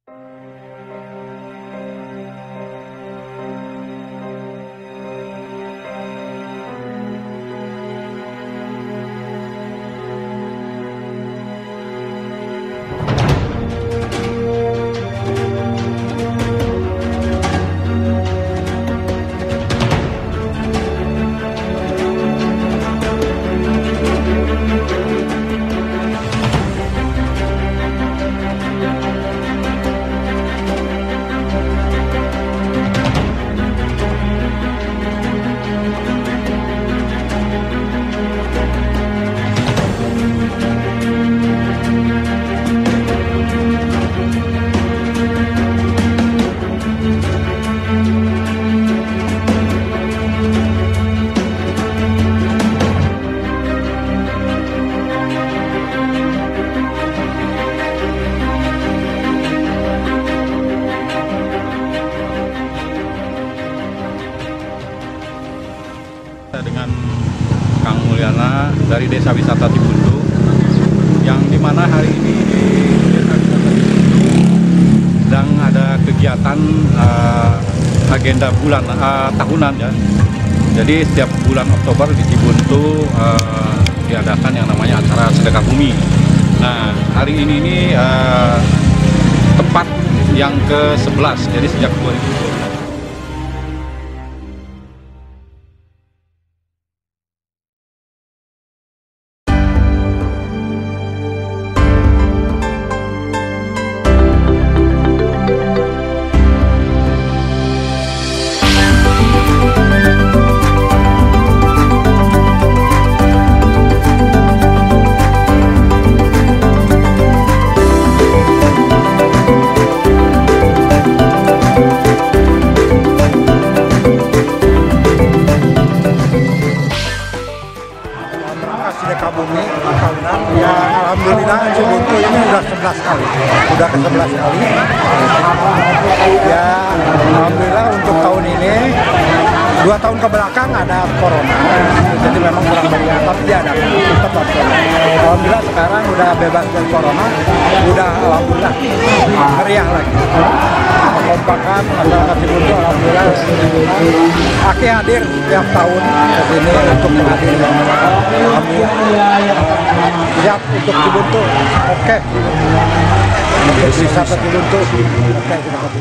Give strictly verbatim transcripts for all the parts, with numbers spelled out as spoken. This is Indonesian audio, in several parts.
Dengan Kang Mulyana dari Desa Wisata Cibuntu, yang dimana hari ini di Desa Wisata Cibuntu sedang ada kegiatan uh, agenda bulan uh, tahunan ya. Jadi setiap bulan Oktober di Cibuntu uh, diadakan yang namanya acara sedekah bumi. Nah, hari ini ini uh, tepat yang ke sebelas, jadi sejak dua ribu dua belas. Sedekah bumi tahunan ya, alhamdulillah Cibuntu ini udah sebelas kali, udah ke sebelas kali ya. Alhamdulillah untuk tahun ini, dua tahun ke belakang ada corona, jadi memang kurang banyak, tapi dia ada tetap ada. Alhamdulillah sekarang udah bebas dari corona, udah alhamdulillah meriah lagi. Kekompakan masyarakat Cibuntu alhamdulillah. Aki hadir setiap tahun ke sini untuk menghadiri alhamdulillah. Siap untuk Cibuntu, oke. Untuk wisata Cibuntu, oke, terima kasih.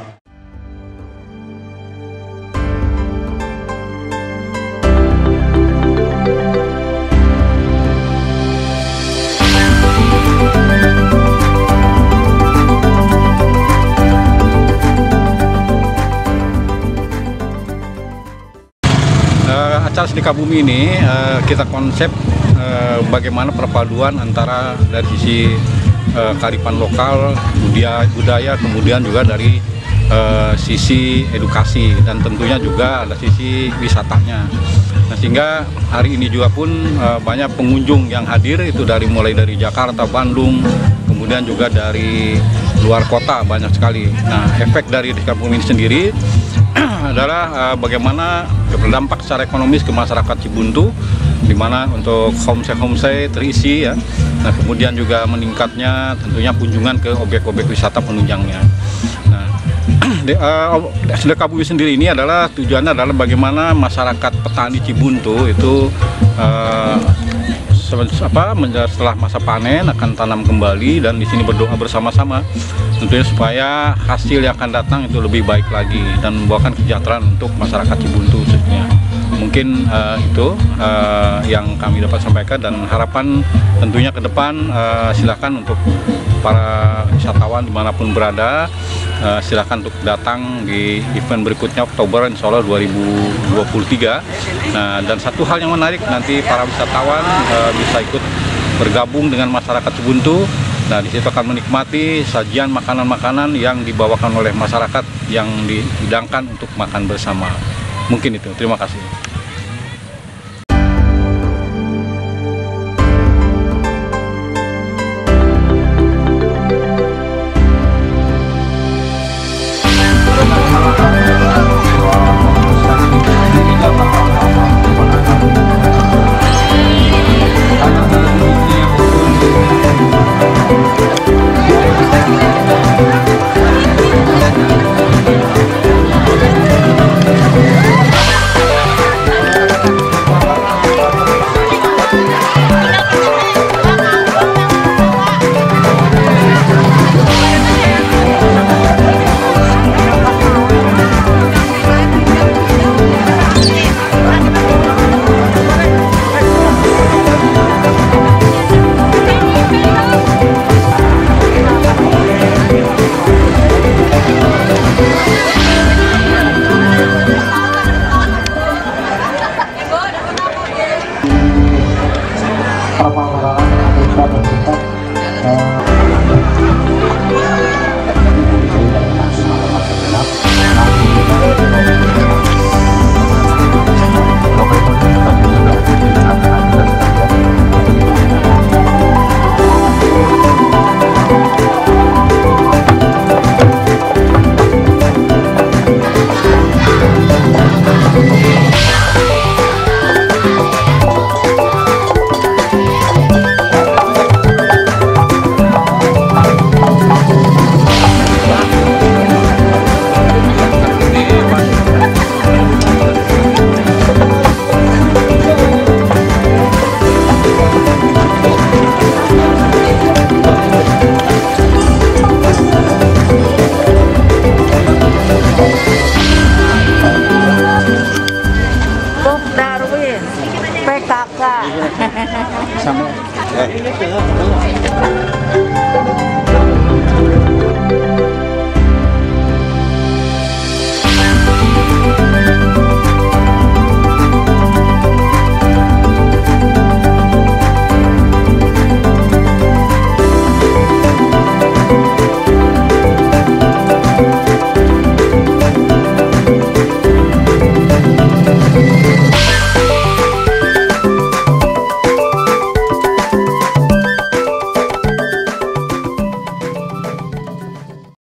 Acara Sedekah Bumi ini uh, kita konsep uh, bagaimana perpaduan antara dari sisi uh, kearifan lokal, budaya, budaya, kemudian juga dari uh, sisi edukasi, dan tentunya juga ada sisi wisatanya. Nah, sehingga hari ini juga pun uh, banyak pengunjung yang hadir, itu dari mulai dari Jakarta, Bandung, kemudian juga dari luar kota banyak sekali. Nah, efek dari Sedekah Bumi ini sendiri adalah uh, bagaimana berdampak secara ekonomis ke masyarakat Cibuntu, di mana untuk homestay-homestay terisi ya. Nah, kemudian juga meningkatnya tentunya kunjungan ke objek-objek wisata penunjangnya. Nah, Sedekah Bumi sendiri ini adalah tujuannya adalah bagaimana masyarakat petani Cibuntu itu uh, apa setelah masa panen akan tanam kembali, dan di sini berdoa bersama-sama tentunya supaya hasil yang akan datang itu lebih baik lagi dan membawakan kesejahteraan untuk masyarakat Cibuntu khususnya. Mungkin uh, itu uh, yang kami dapat sampaikan, dan harapan tentunya ke depan uh, silakan untuk para wisatawan dimanapun berada, uh, silakan untuk datang di event berikutnya Oktober insya Allah dua ribu dua puluh tiga. Nah, dan satu hal yang menarik, nanti para wisatawan uh, bisa ikut bergabung dengan masyarakat Cibuntu. Nah, di situ akan menikmati sajian makanan-makanan yang dibawakan oleh masyarakat yang dihidangkan untuk makan bersama. Mungkin itu. Terima kasih.